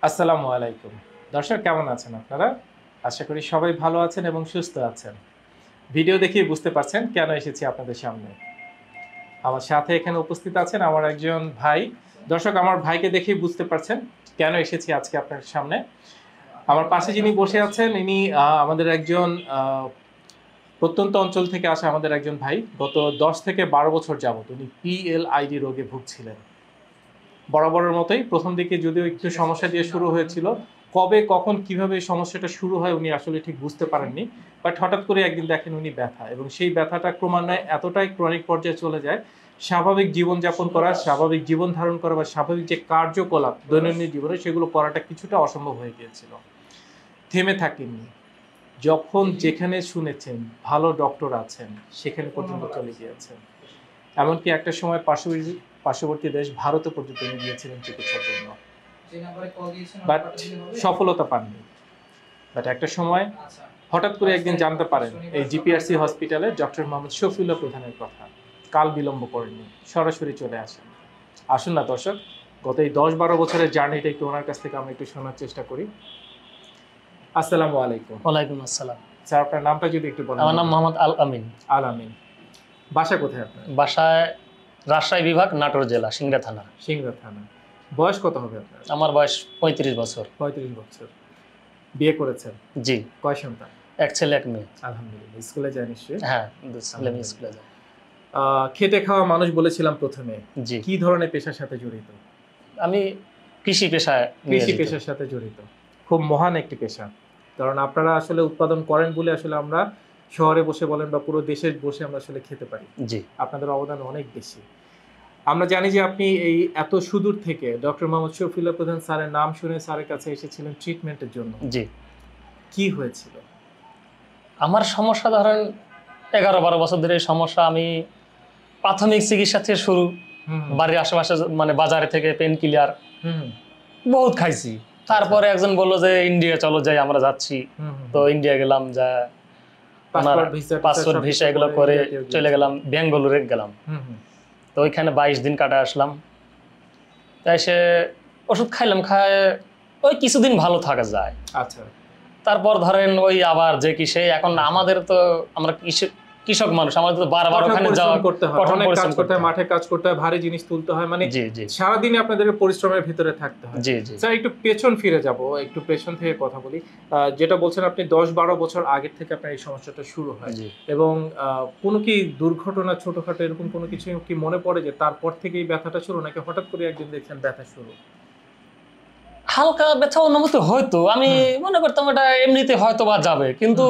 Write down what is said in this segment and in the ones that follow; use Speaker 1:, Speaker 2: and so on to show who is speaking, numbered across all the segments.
Speaker 1: আসসালামু আলাইকুম। দর্শক কেমন আছেন আপনারা? আশা করি সবাই ভালো আছেন এবং সুস্থ আছেন। ভিডিও দেখেই বুঝতে পারছেন কেন এসেছি আপনাদের সামনে। আমার সাথে এখানে উপস্থিত আছেন আমার একজন ভাই। দর্শক আমার ভাইকে দেখেই বুঝতে পারছেন কেন এসেছি আজকে আপনার সামনে। আমার পাশে যিনি বসে আছেন ইনি আমাদের একজন প্রত্যন্ত অঞ্চল থেকে আসা আমাদের একজন ভাই। গত 10 থেকে 12 বছর যাবত উনি PLID রোগে ভুগছিলেন। বরাবরের মতোই প্রথম দিকে যদিও একটু সমস্যা দিয়ে শুরু হয়েছিল, কবে কখন কিভাবে এই সমস্যাটা শুরু হয় উনি আসলে ঠিক বুঝতে পারেননি। বাট হঠাৎ করে একদিন দেখেন উনি ব্যথা, এবং সেই ব্যথাটা ক্রমান্বয়ে এতটাই ক্রনিক পর্যায়ে চলে যায়, স্বাভাবিক জীবনযাপন করা, স্বাভাবিক জীবন ধারণ করা বা স্বাভাবিক যে কার্যকলাপ দৈনন্দিন জীবনে সেগুলো করাটা কিছুটা অসম্ভব হয়ে গিয়েছিল। থেমে থাকেননি, যখন যেখানে শুনেছেন ভালো ডক্টর আছেন সেখানে পর্যন্ত চলে গিয়েছেন। এমনকি একটা সময় পার্শ্ববর্তী দেশ ভারতে পর্যন্ত নিয়ে গিয়েছিলেন চিকিৎসার জন্য, বাট সফলতা পাননি। বাট একটা সময় হঠাৎ করে একদিন জানতে পারেন এই DPRC হসপিটালে ডক্টর.Md. Shafiullah প্রধানের কথা। কাল বিলম্ব করেননি, সরাসরি চলে আসেন। আসুন না দর্শক, গত এই 10-12 বছরের জার্নিটা একটু ওনার কাছ থেকে আমরা একটু শোনার চেষ্টা করি। আসসালামু আলাইকুম।
Speaker 2: ওয়ালাইকুম আসসালাম।
Speaker 1: স্যার আপনার নামটা যদি একটু বলেন।
Speaker 2: আমার নাম মোহাম্মদ আল আমিন।
Speaker 1: আল আমিন। বাসা কোথায় আপনার?
Speaker 2: বাসায় রাজশাহী বিভাগ, নাটোর জেলা, সিংড়া থানা।
Speaker 1: সিংড়া থানা। বয়স কত হবে আপনার?
Speaker 2: আমার বয়স 35 বছর।
Speaker 1: 35 বছর। বিয়ে করেছেন?
Speaker 2: জি।
Speaker 1: কয় সন্তান?
Speaker 2: এক ছেলে এক মেয়ে।
Speaker 1: আলহামদুলিল্লাহ। স্কুলে যায় নিশ্চয়ই?
Speaker 2: হ্যাঁ, ছেলে মেয়ে স্কুলে যায়।
Speaker 1: খেটে খাওয়া মানুষ বলেছিলাম প্রথমে।
Speaker 2: জি।
Speaker 1: কি ধরনের পেশার সাথে জড়িত?
Speaker 2: আমি কৃষি
Speaker 1: পেশার সাথে জড়িত। খুব মহান একটি পেশা, কারণ আপনারা আসলে উৎপাদন করেন বলে আসলে আমরা শহরে বসে বলেন বা পুরো দেশে বসে আমরা আসলে খেতে পারি।
Speaker 2: জি।
Speaker 1: আপনাদের অবদান অনেক বেশি। আমরা জানি যে আপনি এই এত সুদূর থেকে ডক্টর.Md. Shafiullah প্রধান স্যারের নাম শুনে স্যারের কাছে এসেছিলেন ট্রিটমেন্টের জন্য।
Speaker 2: জি।
Speaker 1: কি হয়েছিল?
Speaker 2: আমার সমস্যা ধরেন 11-12 বছর ধরে এই সমস্যা। আমি প্রাথমিক চিকিৎসা থেকে শুরু, বাড়ির আশেপাশে মানে বাজারে থেকে পেন কিলার বহুত খাইছি। তারপরে একজন বললো যে ইন্ডিয়া চলো যাই, আমরা যাচ্ছি। তো ইন্ডিয়া গেলাম, যা পাসপোর্ট ভিসা এগুলো করে চলে গেলাম, বেঙ্গালুরু গেলাম। তো ওইখানে 22 দিন কাটা আসলাম। তাই সে ওষুধ খাইলাম, খায় ওই কিছুদিন ভালো থাকা যায়।
Speaker 1: আচ্ছা।
Speaker 2: তারপর ধরেন ওই আবার যে কি সেই, এখন আমাদের তো আমরা কৃষক মানুষ, আমাদের তো বারবার ওখানে যাওয়া
Speaker 1: করতে হয়, অনেক কাজ করতে হয়, মাঠে কাজ করতে হয়, ভারী জিনিস তুলতে হয়, মানে সারাদিন আপনাদের পরিশ্রমের ভিতরে থাকতে হয়।
Speaker 2: জি জি।
Speaker 1: স্যার একটু পেছন ফিরে যাব, একটু পেছন থেকে কথা বলি। যেটা বলছেন আপনি 10-12 বছর আগে থেকে আপনার এই সমস্যাটা শুরু হয়, এবং কোনো কি দুর্ঘটনা ছোটখাটো এরকম কোনো কিছু কি মনে পড়ে যে তারপর থেকেই ব্যথাটা শুরু, নাকি হঠাৎ করে একদিন দেখছেন ব্যথা শুরু?
Speaker 2: হালকা ব্যথা অনুভূতি হয়তো, আমি মনে করতাম এটা এমনিতে হয়তো বা যাবে, কিন্তু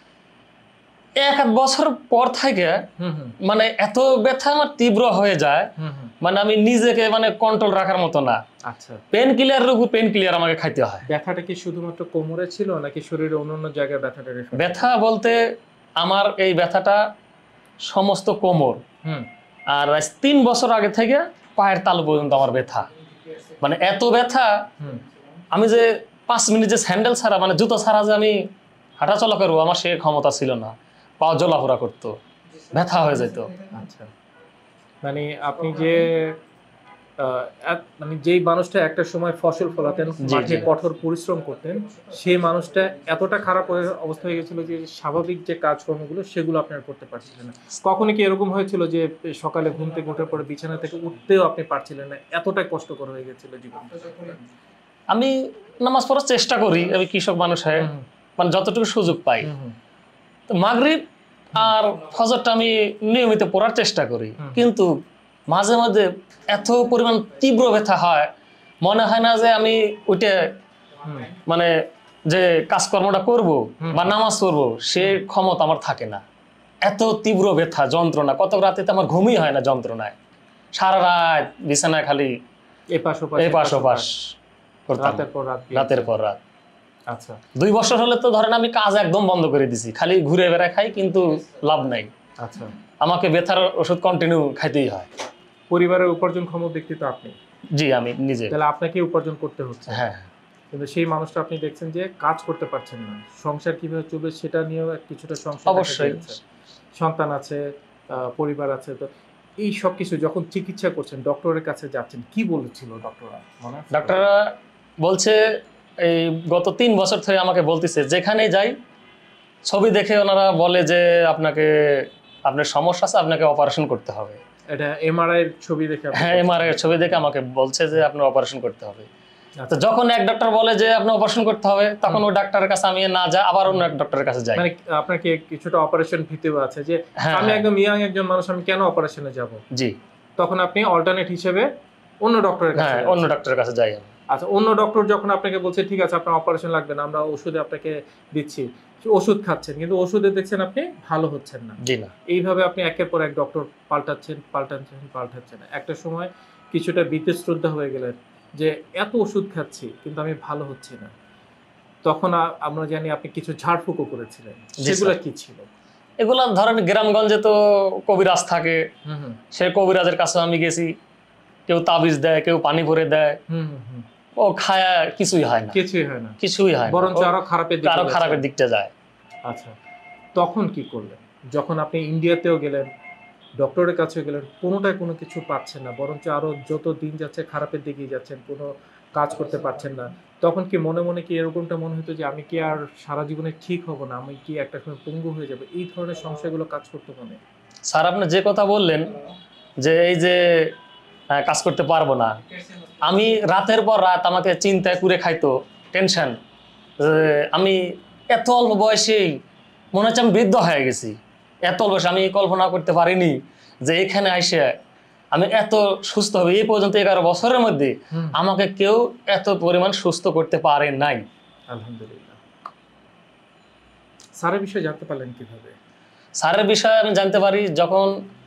Speaker 2: 1-1 বছর পর থেকে মানে এত ব্যথা আমার তীব্র হয়ে যায়, মানে আমি নিজেকে মানে কন্ট্রোল রাখার মতো না।
Speaker 1: আচ্ছা।
Speaker 2: পেন কিলারের উপর পেন কিলার আমাকে খাইতে হয়।
Speaker 1: ব্যথাটা কি শুধুমাত্র কোমরে ছিল নাকি শরীরের অন্যান্য জায়গায় ব্যথাটা?
Speaker 2: ব্যথা বলতে আমার এই ব্যথাটা সমস্ত কোমর, আর 3 বছর আগে থেকে পায়ের তালু পর্যন্ত আমার ব্যথা। মানে এত ব্যথা, আমি যে 5 মিনিট যে স্যান্ডেল ছাড়া মানে জুতো ছাড়া যে আমি হাঁটাচলা করবো, আমার সে ক্ষমতা ছিল না। পা জ্বলাফোড়া করতো, ব্যথা হয়ে যেত।
Speaker 1: আচ্ছা। মানে আপনি যে মানে যেই মানুষটা একটা সময় ফসল ফলাতেন, মাঠে কঠোর পরিশ্রম করতেন, সেই মানুষটা এতটা খারাপ অবস্থা হয়ে গেছিল যে স্বাভাবিক যে কাজকর্মগুলো সেগুলো আপনার করতে পারছিলেন না। কখনো কি এরকম হয়েছিল যে সকালে ঘুম থেকে ওঠার পরে বিছানা থেকে উঠতেও আপনি পারছিলেন না, এতটাই কষ্টকর হয়ে গেছিল জীবন?
Speaker 2: আমি নামাজ পড়ার চেষ্টা করি, আমি কৃষক মানুষ হয়ে মানে যতটুকু সুযোগ পাই। তো মাগরিব আর ফজরটা আমি নিয়মিত পড়ার চেষ্টা করি, কিন্তু মাঝে মাঝে এত পরিমাণ তীব্র ব্যথা হয়, মনে হয় না যে আমি ওইটা মানে যে কাজকর্মটা করব বা নামাজ পড়বো সে ক্ষমতা আমার থাকে না। এত তীব্র ব্যথা, যন্ত্রণা, কত রাতে আমার ঘুমই হয় না যন্ত্রণায়। সারা রাত বিছানায় খালি এপাশ ওপাশ করতাম, রাতের পর রাত।
Speaker 1: আচ্ছা।
Speaker 2: 2 বছর হলে তো ধরেন আমি কাজ একদম বন্ধ করে দিছি, খালি ঘুরে বেড়ায় খাই, কিন্তু লাভ নাই।
Speaker 1: আচ্ছা।
Speaker 2: আমাকে ব্যথার ওষুধ কন্টিনিউ খাইতেই হয়।
Speaker 1: পরিবারের উপার্জনক্ষম ব্যক্তি তো আপনি?
Speaker 2: জি, আমি নিজে।
Speaker 1: তাহলে আপনাকে উপার্জন করতে হচ্ছে।
Speaker 2: হ্যাঁ।
Speaker 1: কিন্তু সেই মানুষটা আপনি দেখছেন যে কাজ করতে পারছেন না, সংসার কিভাবে চলবে সেটা নিয়েও কিছুটা সংসার।
Speaker 2: অবশ্যই
Speaker 1: সন্তান আছে, পরিবার আছে। তো এই সব কিছু যখন চিকিৎসা করছেন, ডক্টরের কাছে যাচ্ছেন, কি বলেছিল ডক্টররা?
Speaker 2: ডক্টররা বলছে এই গত 3 বছর ধরে আমাকে বলতেছে, যেখানে যাই ছবি দেখে ওনারা বলে যে আপনার সমস্যা আছে, আপনাকে অপারেশন করতে হবে।
Speaker 1: এটা এমআরআই এর ছবি দেখে?
Speaker 2: হ্যাঁ, এমআরআই এর ছবি দেখে আমাকে বলছে যে আপনার অপারেশন করতে হবে। তো যখন এক ডক্টর বলে যে আপনি অপারেশন করতে হবে, তখন ওই ডাক্তারের কাছে আমি না যাই, আবার অন্য এক ডক্টরের কাছে যাই।
Speaker 1: মানে আপনাকে কিছুটা অপারেশন ভীতিও আছে যে আমি একদম ইয়াং একজন মানুষ, আমি কেন অপারেশনে যাব?
Speaker 2: জি।
Speaker 1: তখন আপনি অল্টারনেট হিসেবে অন্য ডক্টরের কাছে?
Speaker 2: হ্যাঁ, অন্য ডক্টরের কাছে যাই।
Speaker 1: আচ্ছা, অন্য ডক্টর যখন আপনাকে বলছে ঠিক আছে আপনার অপারেশন লাগবে না, আমরা ওষুধে আপনাকে দিচ্ছি, ওষুধ খাচ্ছেন কিন্তু ওষুধে দেখছেন আপনি ভালো হচ্ছেন না।
Speaker 2: জি না।
Speaker 1: এইভাবে আপনি একের পর এক ডক্টর পাল্টাচ্ছেন। একটা সময় কিছুটা বীতশ্রদ্ধা হয়ে গেলেন যে এত ওষুধ খাচ্ছি কিন্তু আমি ভালো হচ্ছি না। তখন আমরা জানি আপনি কিছু ঝাড়ফুঁকও করেছিলেন, সেগুলো কি ছিল?
Speaker 2: এগুলা ধরেন গ্রামগঞ্জে তো কবিরাজ থাকে, সেই কবিরাজের কাছে আমি গেছি, কেউ তাবিজ দেয়, কেউ পানি ভরে দেয়, ও খায়, কিছুই হয় না, কিছুই হয়,
Speaker 1: বরঞ্চ আরো খারাপের
Speaker 2: দিকটা যায়।
Speaker 1: আচ্ছা, তখন কি করলেন? যখন আপনি ইন্ডিয়াতেও গেলেন, ডক্টরের কাছেও গেলেন, কোনোটায় কোনো কিছু পাচ্ছেন না, বরঞ্চ আরো যত দিন যাচ্ছে খারাপের দিকে যাচ্ছেন, কোনো কাজ করতে পারছেন না, তখন কি মনে মনে কি এরকমটা মনে হতো যে আমি কি আর সারা জীবনে ঠিক হব না, আমি কি একটা সময় পঙ্গু হয়ে যাবে, এই ধরনের সংশয়গুলো কাজ করতে মনে?
Speaker 2: স্যার, আপনি যে কথা বললেন যে এই যে কাজ করতে পারবো না, আমি রাতের পর রাত আমাকে চিন্তায় কুরে খাইতো, টেনশন। আমি এত অল্প বয়সেই মনে হচ্ছে আমি বৃদ্ধ হয়ে গেছি। এত অল্প বয়সে আমি কল্পনা করতে পারিনি যে এখানে আইসে আমি এত সুস্থ হবে। এই পর্যন্ত 11 বছরের মধ্যে আমাকে কেউ এত পরিমাণ সুস্থ করতে পারে নাই।
Speaker 1: আলহামদুলিল্লাহ। স্যারের বিষয়ে জানতে পারলেন কিভাবে?
Speaker 2: স্যারের বিষয়ে আমি জানতে পারি যখন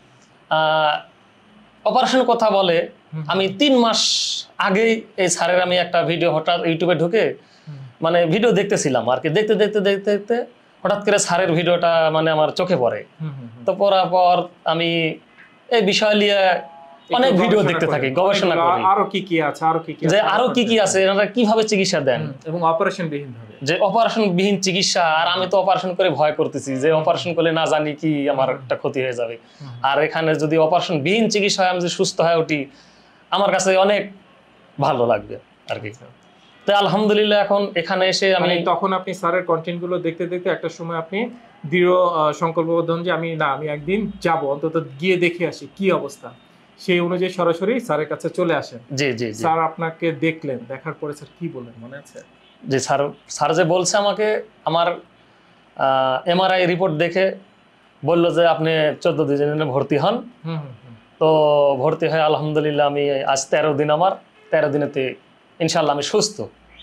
Speaker 2: অপারেশনের কথা বলে, আমি 3 মাস আগেই এই স্যারের আমি একটা ভিডিও হঠাৎ ইউটিউবে ঢুকে মানে ভিডিও দেখতেছিলাম আর কি, দেখতে দেখতে দেখতে দেখতে হঠাৎ করে স্যারের ভিডিওটা মানে আমার চোখে পড়ে। তো পড়ার পর আমি এই বিষয় নিয়ে অনেক ভিডিও দেখতে থাকি, গবেষণা করি আরো কি কি আছে, এনারা কিভাবে চিকিৎসা দেন
Speaker 1: এবং অপারেশন বিহীন ভাবে,
Speaker 2: যে অপারেশন বিহীন চিকিৎসা। আর আমি তো অপারেশন করে ভয় করতেছি যে অপারেশন করলে না জানি কি আমার একটা ক্ষতি হয়ে যাবে, আর এখানে যদি অপারেশন বিহীন চিকিৎসা হয়, আমি যদি সুস্থ হয়ে উঠি, আমার কাছে অনেক ভালো লাগবে আর কি। তো আলহামদুলিল্লাহ এখন এখানে এসে আমি,
Speaker 1: তখন আপনি স্যারের কন্টেন্ট গুলো দেখতে দেখতে একটা সময় আপনি দৃঢ় সংকল্পবদ্ধ হন যে আমি একদিন যাব, অন্তত গিয়ে দেখে আসি কি অবস্থা। সেই অনুযায়ী সরাসরি স্যারের কাছে চলে আসেন।
Speaker 2: জি জি।
Speaker 1: স্যার আপনাকে দেখলেন, দেখার পরে স্যার কি বললেন মনে আছে?
Speaker 2: জি, স্যার যে বলছে আমাকে, আমার এমআরআই রিপোর্ট দেখে বললো যে আপনি 14 দিনে ভর্তি হন। তো ভর্তি হয়ে আলহামদুলিল্লাহ আমি আজ 13 দিন, আমার 13 দিনেতে ইনশাল্লাহ আমি সুস্থ।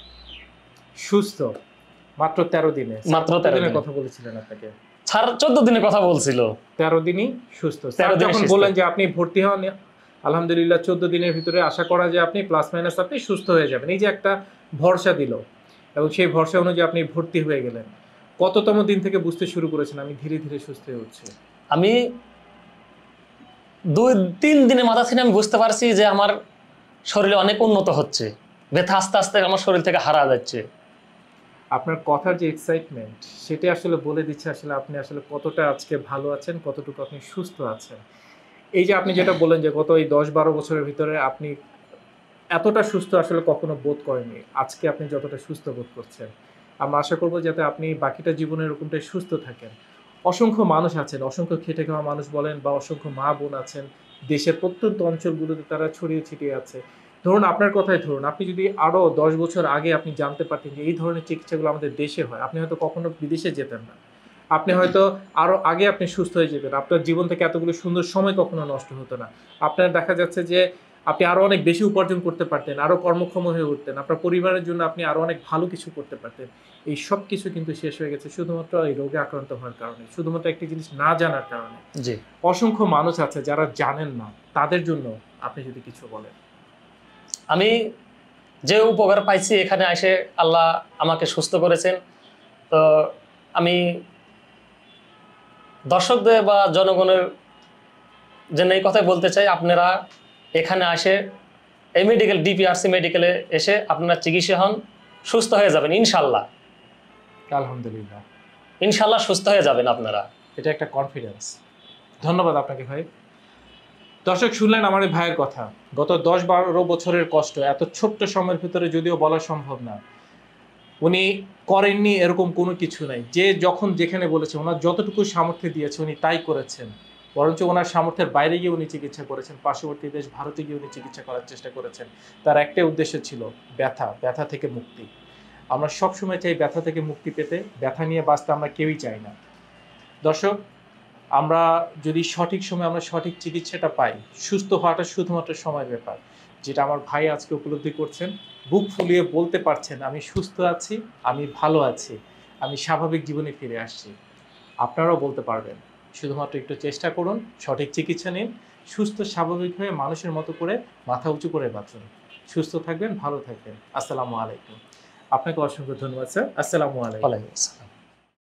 Speaker 1: মাত্র 13 দিনে?
Speaker 2: মাত্র 13 দিনের
Speaker 1: কথা বলেছিলেন আপনাকে
Speaker 2: স্যার? 14 দিনের কথা বলছিল।
Speaker 1: 13 দিনই সুস্থ। যখন বললেন যে আপনি ভর্তি হন, আলহামদুলিল্লাহ 14 দিনের ভিতরে আশা করা যে আপনি প্লাস মাইনাস আপনি সুস্থ হয়ে যাবেন, এই যে একটা ভরসা দিল, এবং সেই ভরসা অনুযায়ী আপনি ভর্তি হয়ে গেলেন। কততম দিন থেকে বুঝতে শুরু করেছেন আমি ধীরে ধীরে সুস্থ হয়ে উঠছি?
Speaker 2: আমি 2-3 দিনের মাথা থেকে আমি বুঝতে পারছি যে আমার শরীরে অনেক উন্নত হচ্ছে, ব্যথা আস্তে আস্তে আমার শরীর থেকে হারা যাচ্ছে।
Speaker 1: আপনার কথার যে এক্সাইটমেন্ট, সেটা আসলে বলে দিচ্ছে আসলে আপনি আসলে কতটা আজকে ভালো আছেন, কতটুকু আপনি সুস্থ আছেন। এই যে আপনি যেটা বললেন যে গত এই 10-12 বছরের ভিতরে আপনি এতটা সুস্থ আসলে কখনো বোধ করেননি, আজকে আপনি যতটা সুস্থ বোধ করছেন, আমরা আশা করবো যাতে আপনি বাকিটা জীবনে এরকমটাই সুস্থ থাকেন। অসংখ্য মানুষ আছেন, অসংখ্য খেটে খাওয়া মানুষ বলেন বা অসংখ্য মা বোন আছেন দেশের প্রত্যন্ত অঞ্চলগুলোতে, তারা ছড়িয়ে ছিটিয়ে আছে। ধরুন আপনার কথাই ধরুন, আপনি যদি আরো 10 বছর আগে আপনি জানতে পারতেন যে এই ধরনের চিকিৎসাগুলো আমাদের দেশে হয়, আপনি হয়তো কখনো বিদেশে যেতেন না, আপনি হয়তো আরো আগে আপনি সুস্থ হয়ে যেতেন, আপনার জীবন থেকে এতগুলো সুন্দর সময় কখনো নষ্ট হতো না। আপনার দেখা যাচ্ছে যে আপনি আরো অনেক বেশি উপার্জন করতে পারতেন, আরো কর্মক্ষম হয়ে উঠতেন, আপনার পরিবারের জন্য আপনি আরো অনেক ভালো কিছু করতে পারতেন। এই সব কিছু কিন্তু শেষ হয়ে গেছে শুধুমাত্র এই রোগে আক্রান্ত হওয়ার কারণে, শুধুমাত্র একটি জিনিস না জানার কারণে।
Speaker 2: জি।
Speaker 1: অসংখ্য মানুষ আছে যারা জানেন না, তাদের জন্য আপনি যদি কিছু বলেন।
Speaker 2: আমি যে উপকার পাইছি এখানে এসে, আল্লাহ আমাকে সুস্থ করেছেন, তো আমি দর্শকদের বা জনগণের জন্য এই কথাই বলতে চাই, আপনারা এখানে আসে এই ডিপিআরসি মেডিকেলে এসে আপনারা চিকিৎসা হন, সুস্থ হয়ে যাবেন ইনশাল্লাহ।
Speaker 1: আলহামদুলিল্লাহ,
Speaker 2: ইনশাল্লাহ সুস্থ হয়ে যাবেন আপনারা।
Speaker 1: এটা একটা কনফিডেন্স। ধন্যবাদ আপনাকে ভাই। দর্শক শুনলেন আমার এই ভাইয়ের কথা, গত 10-12 বছরের কষ্ট এত ছোট্ট সময়ের ভিতরে যদিও বলা সম্ভব না, উনি করেননি এরকম কোনো কিছু নাই। যে যখন যেখানে বলেছে, ওনার যতটুকু সামর্থ্য দিয়েছে উনি তাই করেছেন। বরঞ্চ ওনার সামর্থ্যের বাইরে গিয়ে উনি চিকিৎসা করেছেন, পার্শ্ববর্তী দেশ ভারতে গিয়ে উনি চিকিৎসা করার চেষ্টা করেছেন। তার একটাই উদ্দেশ্য ছিল ব্যথা থেকে মুক্তি। আমরা সবসময় চাই ব্যথা থেকে মুক্তি পেতে, ব্যথা নিয়ে বাঁচতে আমরা কেউই চাই না। দর্শক, আমরা যদি সঠিক সময় আমরা সঠিক চিকিৎসাটা পাই, সুস্থ হওয়াটা শুধুমাত্র সময়ের ব্যাপার। যেটা আমার ভাই আজকে উপলব্ধি করছেন, বুক ফুলিয়ে বলতে পারছেন আমি সুস্থ আছি, আমি ভালো আছি, আমি স্বাভাবিক জীবনে ফিরে আসছি। আপনারাও বলতে পারবেন, শুধুমাত্র একটু চেষ্টা করুন, সঠিক চিকিৎসা নিন, সুস্থ স্বাভাবিক হয়ে মানুষের মতো করে মাথা উঁচু করে বাঁচুন। সুস্থ থাকবেন, ভালো থাকবেন। আসসালামু আলাইকুম। আপনাকে অসংখ্য ধন্যবাদ স্যার। আসসালামু আলাইকুম।
Speaker 2: ওয়ালাইকুম আসসালাম।